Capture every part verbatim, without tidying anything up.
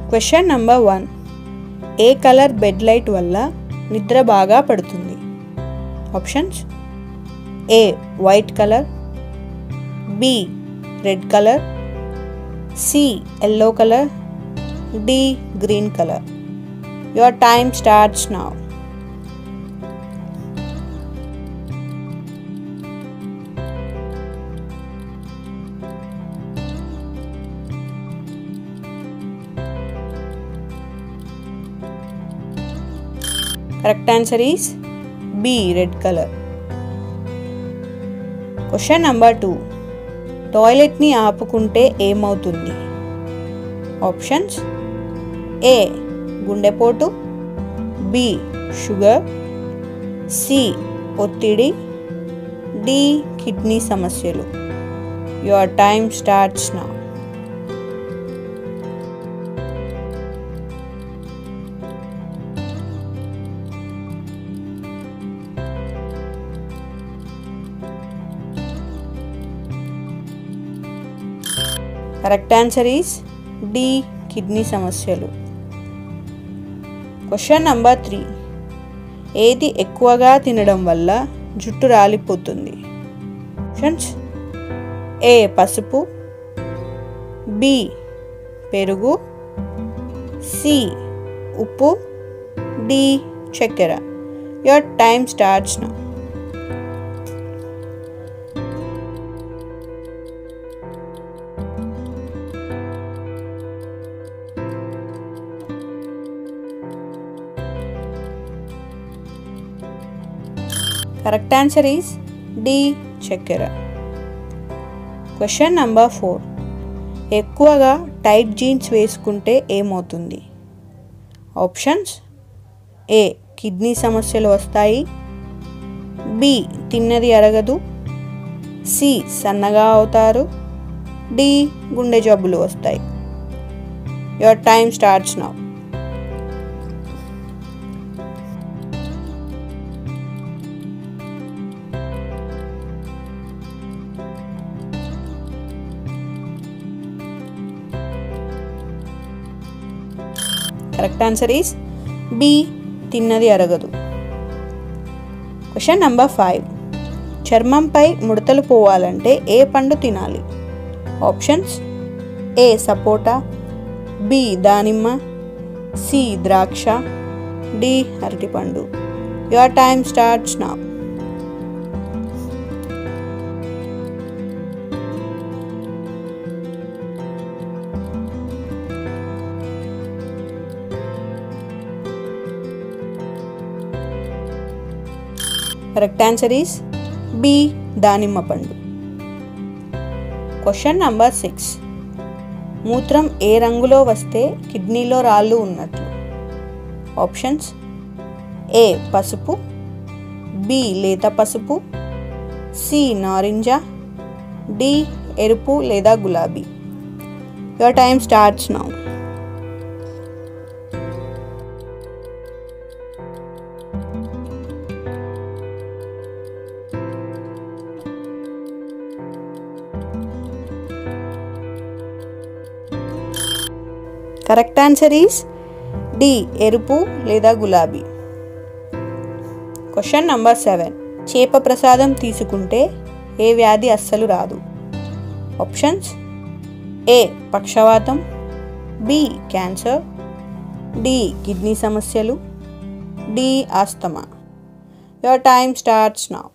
Question number one. ఏ colour bed light వల్ల నిద్ర బాగా పడుతుంది? Options: A white colour, B red colour, C yellow colour, D green colour. Your time starts now. Correct answer is B red color. Question number two. Toilet ని ఆపుకుంటే ఏమవుతుంది? Options: A గుండెపోటు, B sugar, C ఒత్తిడి, D kidney సమస్యలు. Your time starts now. Correct answer is D kidney సమస్యలు. Question number three. ఏది ఎక్కువగా తినడం వల్ల జుట్టు రాలిపోతుంది? ఆప్షన్స్: ఏ పసుపు, బి పెరుగు, సి ఉప్పు, డి చక్కెర. Your time starts now. Correct answer is D చక్కెర. Question number four. ఎక్కువగా టైట్ జీన్స్ వేసుకుంటే ఏమవుతుంది? ఆప్షన్స్: ఏ కిడ్నీ సమస్యలు వస్తాయి, బి తిన్నది అరగదు, సి సన్నగా అవుతారు, డి గుండె జబ్బులు వస్తాయి. Your time starts now. Correct answer is B తిన్నది అరగదు. Question number five. చర్మంపై ముడతలు పోవాలంటే ఏ పండు తినాలి? ఆప్షన్స్: ఏ సపోటా, బి దానిమ్మ, సి ద్రాక్ష, డి అరటిపండు. Your time starts now. Correct answer is B దానిమ్మ పండు. Question number six. మూత్రం ఏ రంగులో వస్తే కిడ్నీలో రాళ్ళు ఉన్నట్లు? ఆప్షన్స్: ఏ పసుపు, బి లేత పసుపు, సి నారింజ, డి ఎరుపు లేదా గులాబీ. Your time starts now. Correct answer is D ఎరుపు లేదా గులాబీ. Question number seven. చేప ప్రసాదం తీసుకుంటే ఏ వ్యాధి అస్సలు రాదు? ఆప్షన్స్: ఏ పక్షవాతం, బి క్యాన్సర్, డి కిడ్నీ సమస్యలు, D asthma. Your time starts now.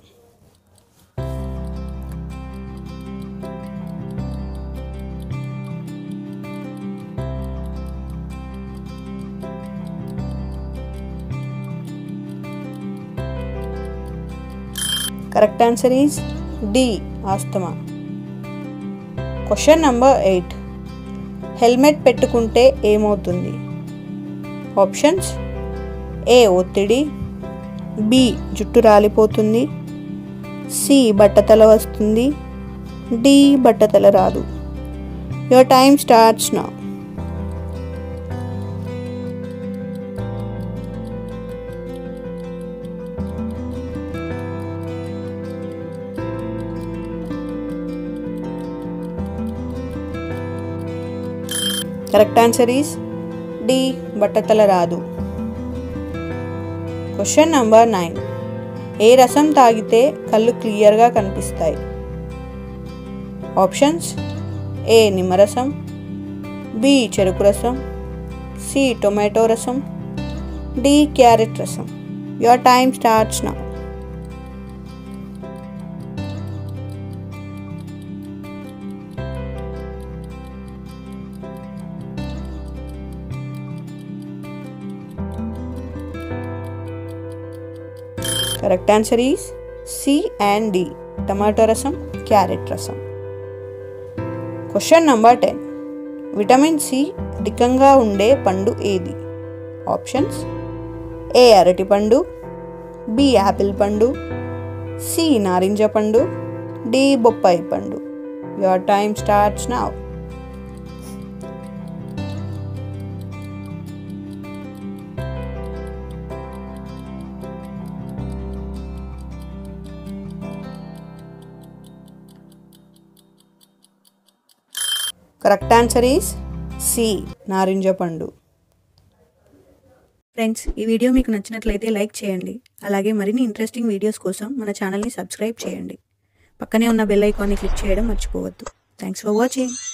Correct answer is D asthma. Question number eight. Helmet పెట్టుకుంటే ఏమవుతుంది? ఆప్షన్స్: ఏ ఒత్తిడి, బి జుట్టు రాలిపోతుంది, సి బట్టతల వస్తుంది, డి బట్టతల రాదు. Your time starts now. Correct answer is D బట్టతల రాదు. Question number nine. ఏ రసం తాగితే కళ్ళు క్లియర్గా కనిపిస్తాయి? ఆప్షన్స్: ఏ నిమ్మరసం, బి చెరుకు రసం, సి టొమాటో రసం, డి క్యారెట్ రసం. Your time starts now. Correct answer is C and D. Tomato rasam, carrot rasam. Question number ten. Vitamin C అధికంగా ఉండే పండు ఏది? ఆప్షన్స్: ఏ అరటి పండు, బి యాపిల్ పండు, సి నారింజ పండు, డి బొప్పాయి పండు. Your time starts now. Correct answer is C నారింజ పండు. ఫ్రెండ్స్, ఈ వీడియో మీకు నచ్చినట్లయితే లైక్ చేయండి. అలాగే మరిన్ని ఇంట్రెస్టింగ్ వీడియోస్ కోసం మన ఛానల్ని సబ్స్క్రైబ్ చేయండి. పక్కనే ఉన్న బెల్ ఐకాన్ని క్లిక్ చేయడం మర్చిపోవద్దు. Thanks for watching.